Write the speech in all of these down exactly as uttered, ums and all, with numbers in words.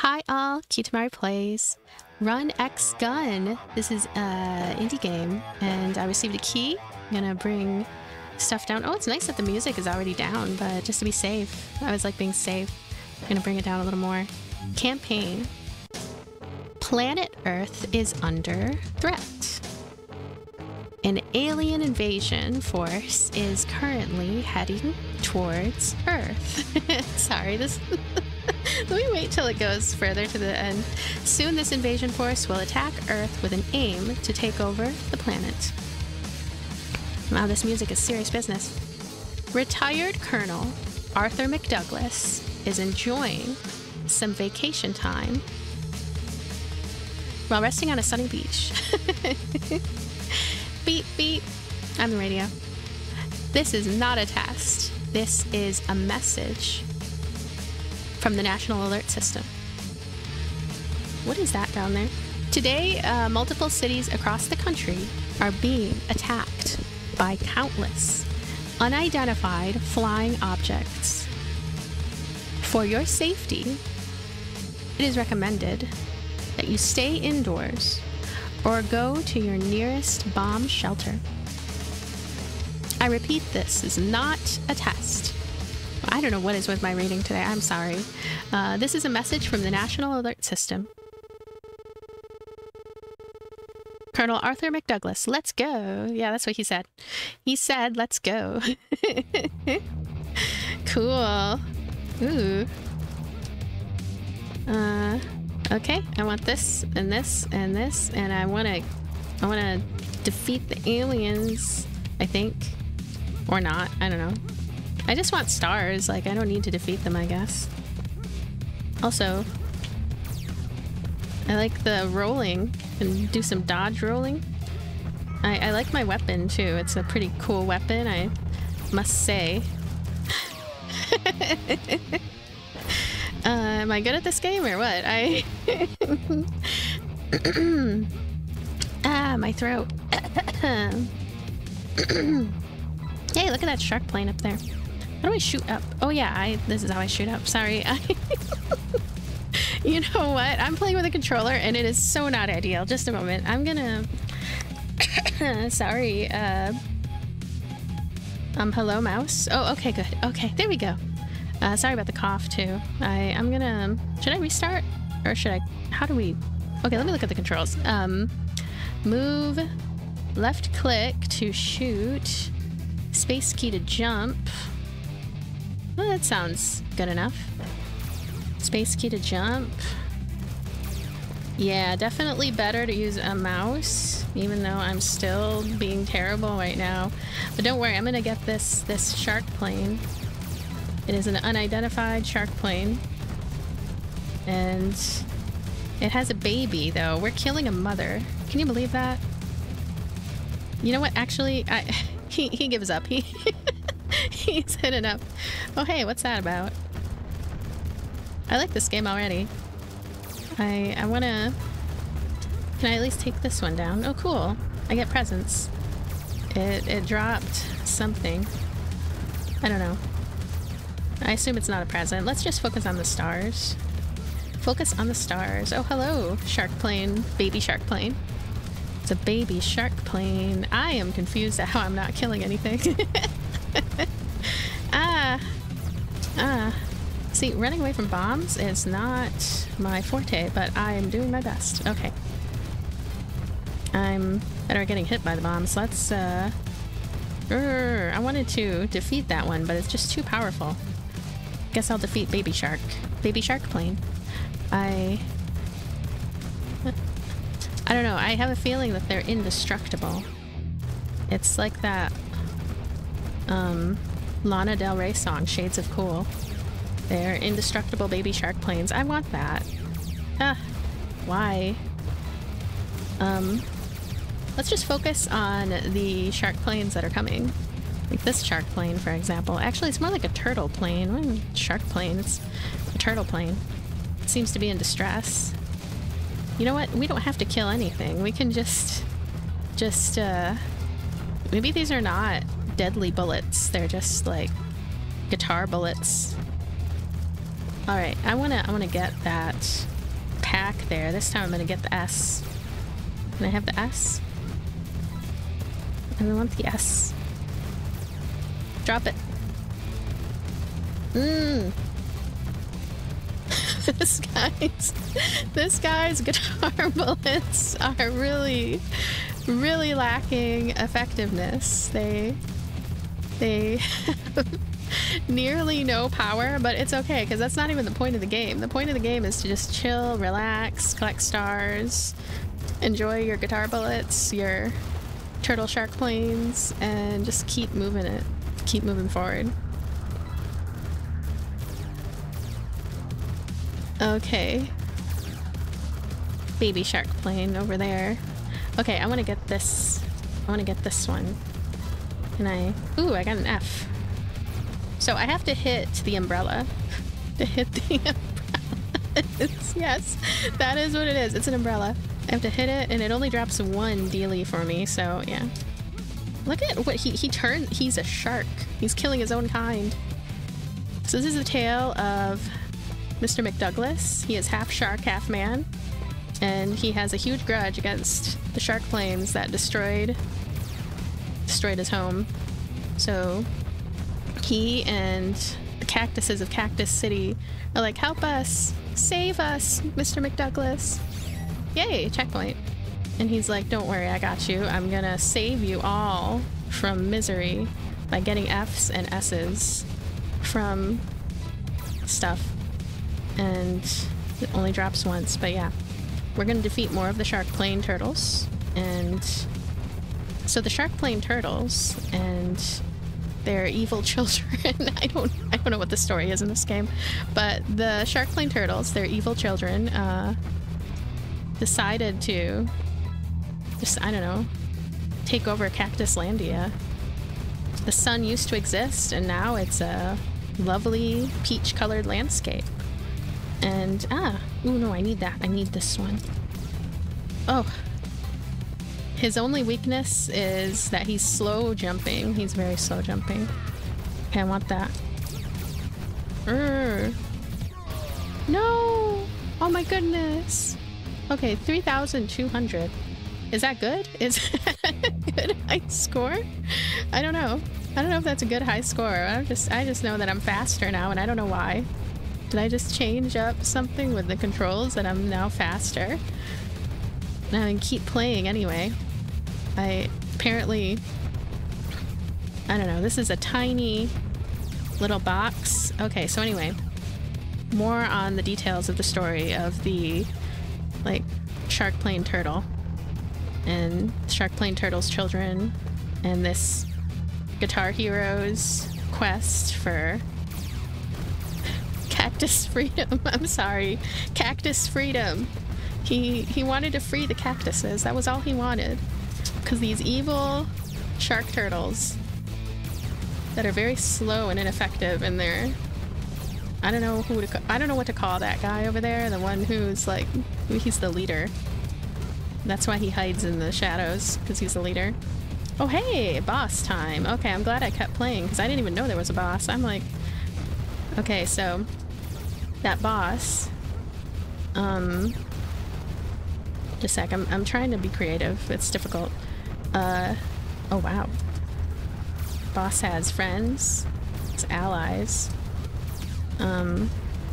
Hi all, Kitamari Plays Run X Gun. This is an indie game and I received a key. I'm gonna bring stuff down. Oh, it's nice that the music is already down, but just to be safe, I always like being safe. I'm gonna bring it down a little more. Campaign. Planet Earth is under threat. An alien invasion force is currently heading towards Earth. Sorry, this... Let me wait till it goes further to the end. Soon this invasion force will attack Earth with an aim to take over the planet. Wow, this music is serious business. Retired Colonel Arthur McDouglas is enjoying some vacation time while resting on a sunny beach. Beep, beep. I'm the radio. This is not a test. This is a message from the National Alert System. What is that down there? Today, uh, multiple cities across the country are being attacked by countless unidentified flying objects. For your safety, it is recommended that you stay indoors or go to your nearest bomb shelter. I repeat, this is not a test. I don't know what is with my reading today. I'm sorry. Uh, this is a message from the National Alert System. Colonel Arthur McDouglas, let's go. Yeah, that's what he said. He said, let's go. Cool. Ooh. Uh, okay, I want this and this and this, and I want to, I want to defeat the aliens, I think. Or not, I don't know. I just want stars, like I don't need to defeat them, I guess. Also, I like the rolling and do some dodge rolling. I, I like my weapon too. It's a pretty cool weapon, I must say. uh, am I good at this game or what? I ah, my throat. Hey, look at that shark plane up there. How do I shoot up? Oh yeah, I this is how I shoot up. Sorry. I you know what? I'm playing with a controller and it is so not ideal. Just a moment. I'm gonna... Sorry. Uh... Um, hello, mouse? Oh, okay, good. Okay, there we go. Uh, sorry about the cough, too. I, I'm gonna... Should I restart? Or should I... How do we... Okay, let me look at the controls. Um, move, left click to shoot, space key to jump. Well, that sounds good enough. Space key to jump. Yeah, definitely better to use a mouse, even though I'm still being terrible right now. But don't worry, I'm gonna get this this shark plane. It is an unidentified shark plane. And it has a baby, though. We're killing a mother. Can you believe that? You know what? Actually, I, he, he gives up. He He's had enough. Oh, hey, what's that about? I like this game already. I I wanna... Can I at least take this one down? Oh, cool. I get presents. It, it dropped something. I don't know. I assume it's not a present. Let's just focus on the stars. Focus on the stars. Oh, hello, shark plane. Baby shark plane. It's a baby shark plane. I am confused at how I'm not killing anything. ah. Ah. See, running away from bombs is not my forte, but I am doing my best. Okay. I'm better at getting hit by the bombs. Let's, uh... Urgh, I wanted to defeat that one, but it's just too powerful. Guess I'll defeat Baby Shark. Baby Shark Plane. I... I don't know, I have a feeling that they're indestructible. It's like that, um, Lana Del Rey song, Shades of Cool. They're indestructible baby shark planes. I want that. Ah, why? Um, let's just focus on the shark planes that are coming. Like this shark plane, for example. Actually, it's more like a turtle plane. What is a shark plane? It's a turtle plane. It seems to be in distress. You know what? We don't have to kill anything. We can just... Just, uh... Maybe these are not deadly bullets. They're just, like, guitar bullets. Alright, I wanna I wanna get that attack there. This time I'm gonna get the S. Can I have the S? I want the S. Drop it. Mmm. this guy's this guy's guitar bullets are really, really lacking effectiveness. They they have nearly no power, but it's okay because that's not even the point of the game. The point of the game is to just chill, relax, collect stars, enjoy your guitar bullets, your turtle shark planes, and just keep moving it. Keep moving forward. Okay. Baby shark plane over there. Okay, I want to get this. I want to get this one. Can I? Ooh, I got an F. So I have to hit the umbrella. To hit the umbrella. It's, yes, that is what it is. It's an umbrella. I have to hit it, and it only drops one dealie for me, so yeah. Look at what he, he turned. He's a shark. He's killing his own kind. So this is the tale of Mister McDouglas. He is half shark, half man. And he has a huge grudge against the shark planes that destroyed, destroyed his home. So he and the cactuses of Cactus City are like, help us! Save us, Mister McDouglas! Yay, checkpoint. And he's like, don't worry, I got you. I'm gonna save you all from misery by getting F's and S's from stuff. And it only drops once, but yeah. We're gonna defeat more of the shark plane turtles. And so the shark plane turtles and their evil children, I don't I don't know what the story is in this game, but the shark plane turtles, their evil children, uh, decided to just, I don't know, take over Cactuslandia. The sun used to exist, and now it's a lovely peach-colored landscape. And, ah, ooh, no, I need that. I need this one. Oh. His only weakness is that he's slow jumping. He's very slow jumping. Okay, I want that. Urgh. No! Oh my goodness! Okay, three thousand two hundred. Is that good? Is that a good high score? I don't know. I don't know if that's a good high score. I just I just know that I'm faster now, and I don't know why. Did I just change up something with the controls that I'm now faster? And I can keep playing anyway. I apparently... I don't know. This is a tiny little box. Okay, so anyway. More on the details of the story of the, like, shark plane turtle. And Shark Plane Turtle's children, and this Guitar Hero's quest for cactus freedom. I'm sorry, cactus freedom. He he wanted to free the cactuses. That was all he wanted. Because these evil shark turtles that are very slow and ineffective, and they're, I don't know who to I don't know what to call that guy over there. The one who's like, he's the leader. That's why he hides in the shadows, because he's the leader. Oh hey, boss time. Okay, I'm glad I kept playing, because I didn't even know there was a boss. I'm like... Okay, so... That boss... Um... Just a sec, I'm, I'm trying to be creative. It's difficult. Uh... Oh wow. Boss has friends. His allies. Um...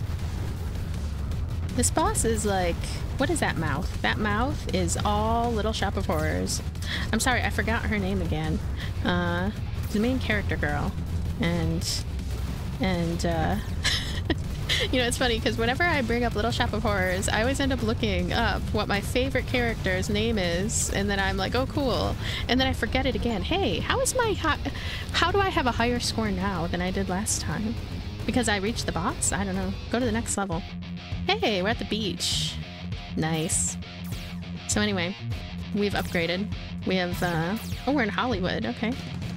This boss is like... What is that mouth? That mouth is all Little Shop of Horrors. I'm sorry, I forgot her name again. Uh, the main character girl. And, and, uh, you know, it's funny because whenever I bring up Little Shop of Horrors, I always end up looking up what my favorite character's name is, and then I'm like, oh, cool. And then I forget it again. Hey, how is my, hi how do I have a higher score now than I did last time? Because I reached the boss? I don't know. Go to the next level. Hey, we're at the beach. Nice. So anyway, we've upgraded. We have, uh... Oh, we're in Hollywood. Okay.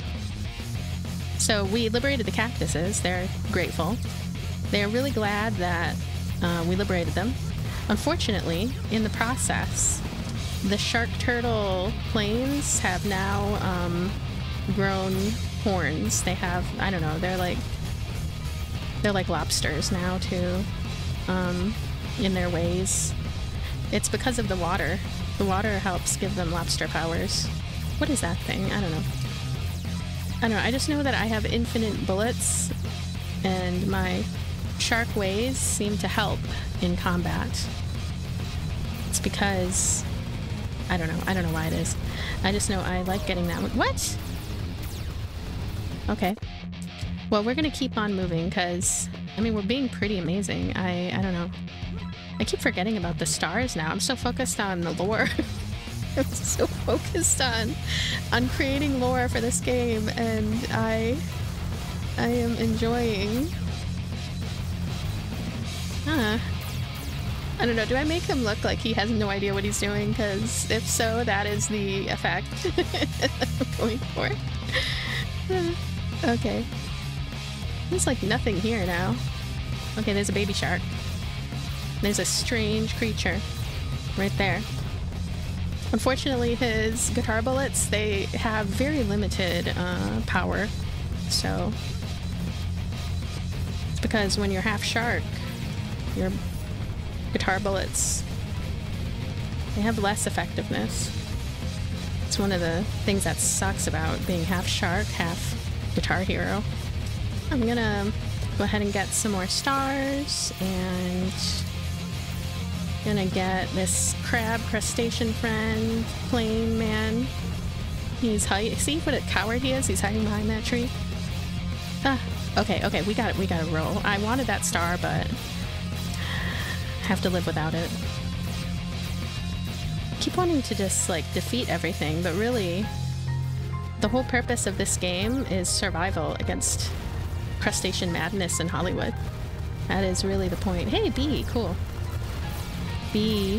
So we liberated the cactuses. They're grateful. They're really glad that uh, we liberated them. Unfortunately, in the process, the shark turtle planes have now um, grown horns. They have, I don't know, they're like... They're like lobsters now, too. Um, in their ways. It's because of the water. The water helps give them lobster powers. What is that thing? I don't know. I don't know. I just know that I have infinite bullets, and my shark ways seem to help in combat. It's because... I don't know. I don't know why it is. I just know I like getting that one. What? Okay. Well, we're gonna keep on moving, because... I mean, we're being pretty amazing. I... I don't know. I keep forgetting about the stars now. I'm so focused on the lore. I'm so focused on on creating lore for this game, and I I am enjoying. Huh. I don't know, do I make him look like he has no idea what he's doing? Because if so, that is the effect I'm going for. Okay. There's like nothing here now. Okay, there's a baby shark. There's a strange creature right there. Unfortunately, his guitar bullets, they have very limited uh, power. So it's because when you're half shark, your guitar bullets, they have less effectiveness. It's one of the things that sucks about being half shark, half guitar hero. I'm gonna go ahead and get some more stars, and gonna get this crab crustacean friend plane man. He's hiding. See what a coward he is? He's hiding behind that tree. Ah, okay, okay, we got it. We got to roll. I wanted that star, but have to live without it. I keep wanting to just like defeat everything, but really, the whole purpose of this game is survival against crustacean madness in Hollywood. That is really the point. Hey, bee, cool. B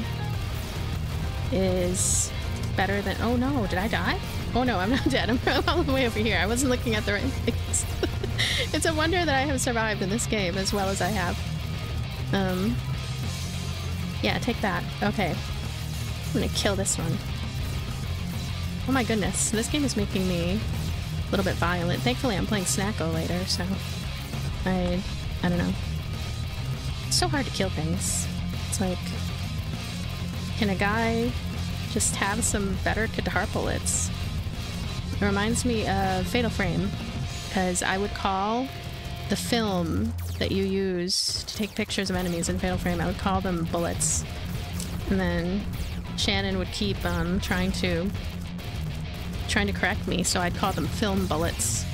is better than... Oh no, did I die? Oh no, I'm not dead. I'm all the way over here. I wasn't looking at the right things. It's a wonder that I have survived in this game as well as I have. Um, yeah, take that. Okay. I'm gonna kill this one. Oh my goodness, this game is making me a little bit violent. Thankfully I'm playing Snacko later, so... I... I don't know. It's so hard to kill things. It's like... Can a guy just have some better guitar bullets? It reminds me of Fatal Frame, because I would call the film that you use to take pictures of enemies in Fatal Frame, I would call them bullets. And then Shannon would keep um, trying to trying to correct me, so I'd call them film bullets.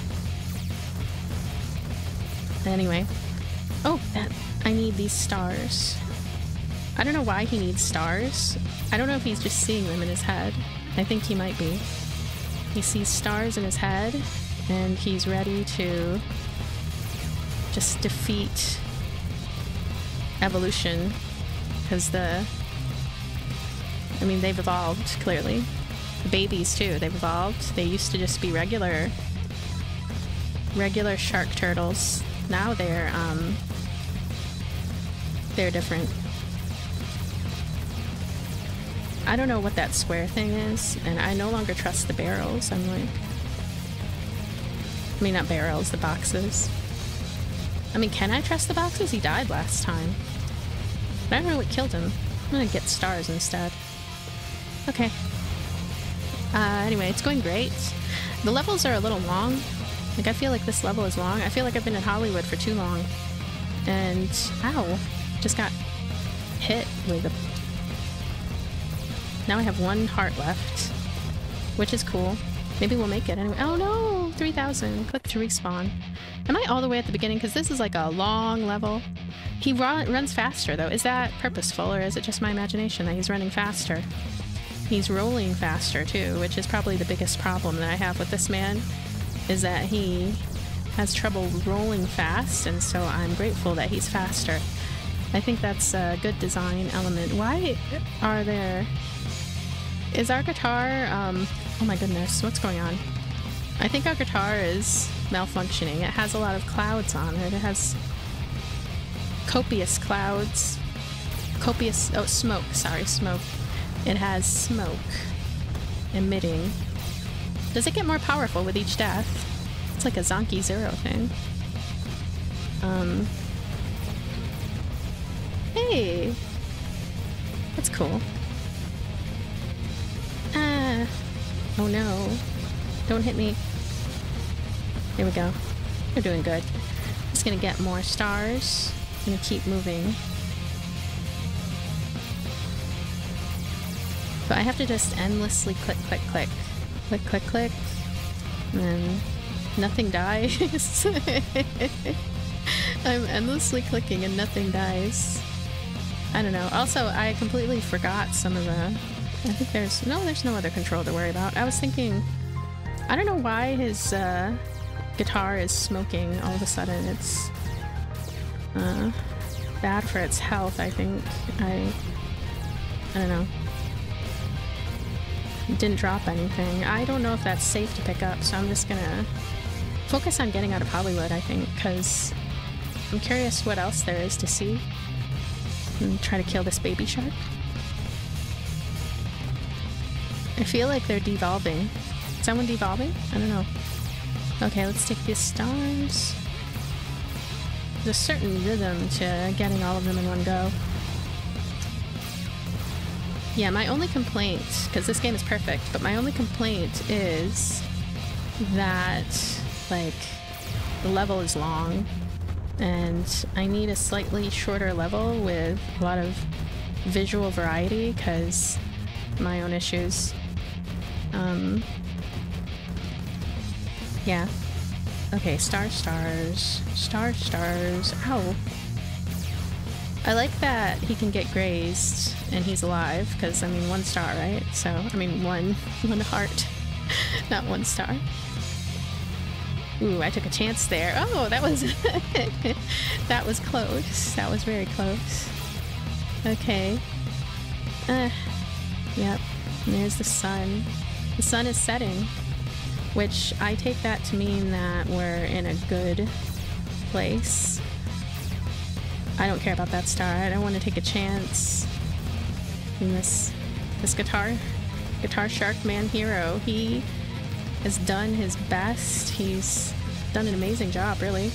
Anyway. Oh, that I need these stars. I don't know why he needs stars. I don't know if he's just seeing them in his head. I think he might be. He sees stars in his head, and he's ready to just defeat evolution. Because the... I mean, they've evolved, clearly. The babies, too, they've evolved. They used to just be regular... regular shark turtles. Now they're, um... they're different. I don't know what that square thing is, and I no longer trust the barrels. I'm like... I mean, not barrels, the boxes. I mean, can I trust the boxes? He died last time. But I don't know what killed him. I'm gonna get stars instead. Okay. Uh, anyway, it's going great. The levels are a little long. Like, I feel like this level is long. I feel like I've been in Hollywood for too long. And, ow, just got hit with a... Now I have one heart left, which is cool. Maybe we'll make it anyway. Oh no! three thousand. Click to respawn. Am I all the way at the beginning? Because this is like a long level. He run runs faster, though. Is that purposeful, or is it just my imagination that he's running faster? He's rolling faster, too, which is probably the biggest problem that I have with this man, is that he has trouble rolling fast, and so I'm grateful that he's faster. I think that's a good design element. Why are there... Is our guitar, um, oh my goodness, what's going on? I think our guitar is malfunctioning. It has a lot of clouds on it. It has copious clouds. Copious, oh, smoke, sorry, smoke. It has smoke emitting. Does it get more powerful with each death? It's like a Zonky Zero thing. Um, hey! That's cool. Ah. Oh no. Don't hit me. There we go. We're doing good. Just gonna get more stars. I'm gonna keep moving. But I have to just endlessly click, click, click. Click, click, click. And then nothing dies. I'm endlessly clicking and nothing dies. I don't know. Also, I completely forgot some of the... I think there's... No, there's no other control to worry about. I was thinking... I don't know why his uh, guitar is smoking all of a sudden. It's uh, bad for its health, I think. I... I don't know. It didn't drop anything. I don't know if that's safe to pick up, so I'm just gonna focus on getting out of Hollywood, I think, because I'm curious what else there is to see. And try to kill this baby shark. I feel like they're devolving. Is someone devolving? I don't know. Okay, let's take these stars. There's a certain rhythm to getting all of them in one go. Yeah, my only complaint, because this game is perfect, but my only complaint is that, like, the level is long, and I need a slightly shorter level with a lot of visual variety, because my own issues. Um, yeah. Okay, star stars. Star stars. Ow. I like that he can get grazed and he's alive, because, I mean, one star, right? So, I mean, one, one heart, not one star. Ooh, I took a chance there. Oh, that was... that was close. That was very close. Okay. Uh, yep. And there's the sun. The sun is setting, which I take that to mean that we're in a good place. I don't care about that star. I don't want to take a chance in this this guitar guitar shark man hero. He has done his best. He's done an amazing job, really.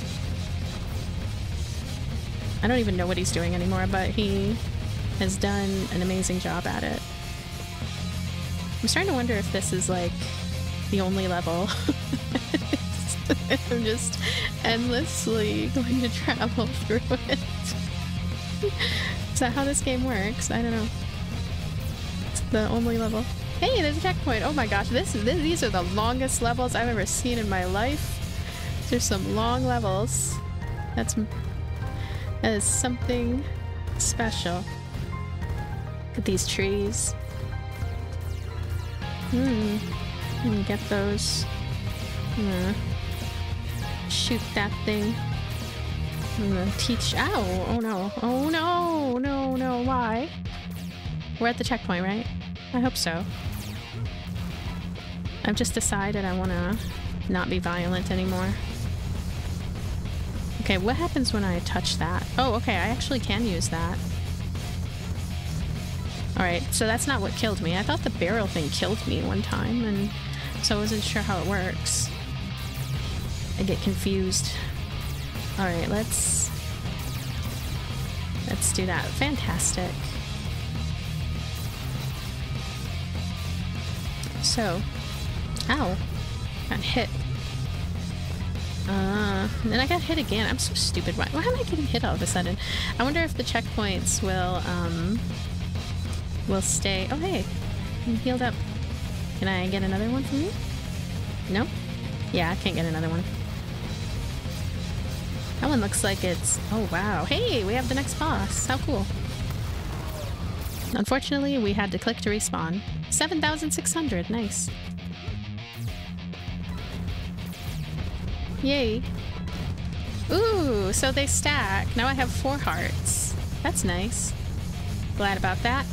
I don't even know what he's doing anymore, but he has done an amazing job at it. I'm starting to wonder if this is like the only level. I'm just endlessly going to travel through it. Is that how this game works? I don't know. It's the only level. Hey, there's a checkpoint! Oh my gosh, this, this these are the longest levels I've ever seen in my life. There's some long levels. That's that is something special. Look at these trees. Hmm. Hmm, get those. Hmm. Shoot that thing. I'm gonna teach. Ow! Oh no! Oh no! No! No! Why? We're at the checkpoint, right? I hope so. I've just decided I want to not be violent anymore. Okay, what happens when I touch that? Oh, okay, I actually can use that. Alright, so that's not what killed me. I thought the barrel thing killed me one time, and so I wasn't sure how it works. I get confused. Alright, let's... Let's do that. Fantastic. So... Ow. Got hit. Uh, and then I got hit again. I'm so stupid. Why, why am I getting hit all of a sudden? I wonder if the checkpoints will, um... will stay... Oh, hey. I'm healed up. Can I get another one from you? No? Yeah, I can't get another one. That one looks like it's... Oh, wow. Hey, we have the next boss. How cool. Unfortunately, we had to click to respawn. seven thousand six hundred. Nice. Yay. Ooh, so they stack. Now I have four hearts. That's nice. Glad about that.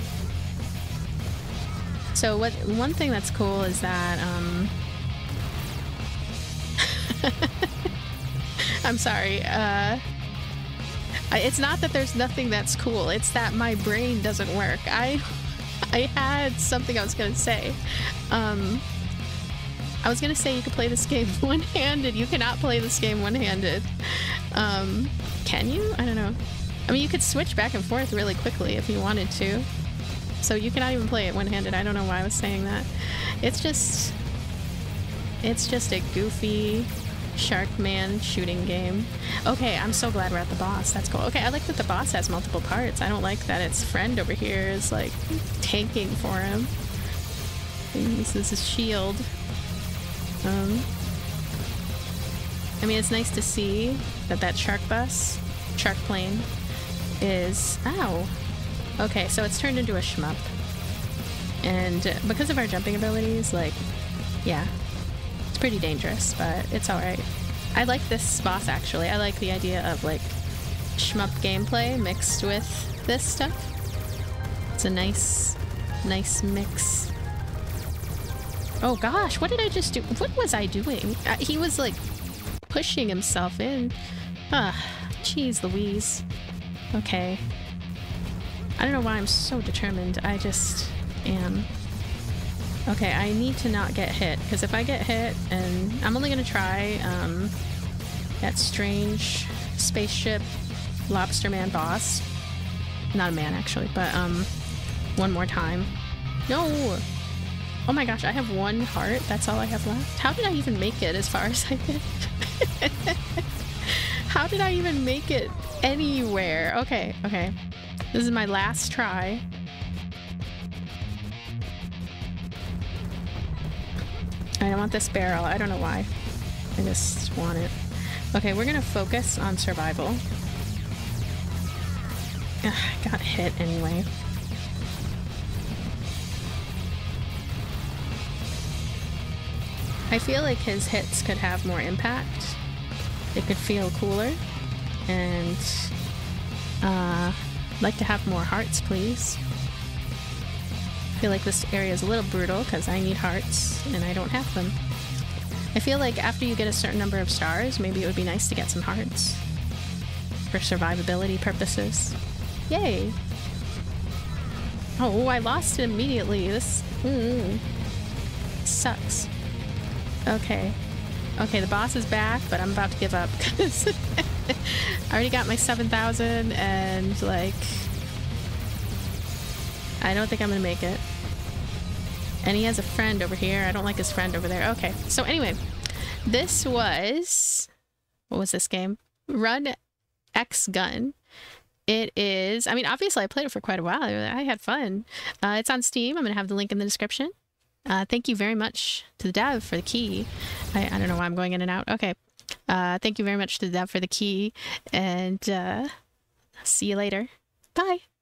So what? One thing that's cool is that... Um, I'm sorry. Uh, I, it's not that there's nothing that's cool. It's that my brain doesn't work. I, I had something I was gonna say. Um, I was gonna say you could play this game one-handed. You cannot play this game one-handed. Um, can you? I don't know. I mean, you could switch back and forth really quickly if you wanted to. So you cannot even play it one-handed. I don't know why I was saying that. It's just... It's just a goofy Sharkman shooting game. Okay, I'm so glad we're at the boss. That's cool. Okay, I like that the boss has multiple parts. I don't like that its friend over here is, like, tanking for him. He uses his shield. Um... I mean, it's nice to see that that shark bus, shark plane, is... Ow! Okay, so it's turned into a shmup. And because of our jumping abilities, like, yeah, it's pretty dangerous, but it's alright. I like this boss, actually. I like the idea of, like, shmup gameplay mixed with this stuff. It's a nice, nice mix. Oh gosh, what did I just do? What was I doing? Uh, he was, like, pushing himself in. Ah, jeez Louise. Okay. I don't know why I'm so determined. I just am. Okay, I need to not get hit, because if I get hit, and I'm only going to try um, that strange spaceship lobster man boss. Not a man, actually, but um, one more time. No! Oh my gosh, I have one heart. That's all I have left. How did I even make it as far as I did? How did I even make it anywhere? Okay, okay. This is my last try. I don't want this barrel. I don't know why. I just want it. Okay, we're gonna focus on survival. Ugh, I got hit anyway. I feel like his hits could have more impact. It could feel cooler. And, uh, I'd like to have more hearts, please. I feel like this area is a little brutal because I need hearts and I don't have them. I feel like after you get a certain number of stars, maybe it would be nice to get some hearts for survivability purposes. Yay! Oh, I lost it immediately. This mm, sucks. Okay. Okay, the boss is back, but I'm about to give up because I already got my seven thousand and, like, I don't think I'm gonna make it. And he has a friend over here. I don't like his friend over there. Okay, so anyway, this was... What was this game? Run X Gun. It is... I mean, obviously I played it for quite a while. I had fun. Uh, it's on Steam. I'm gonna have the link in the description. Uh, thank you very much to the dev for the key. I, I don't know why I'm going in and out. Okay. Uh, thank you very much to the dev for the key. And uh, see you later. Bye.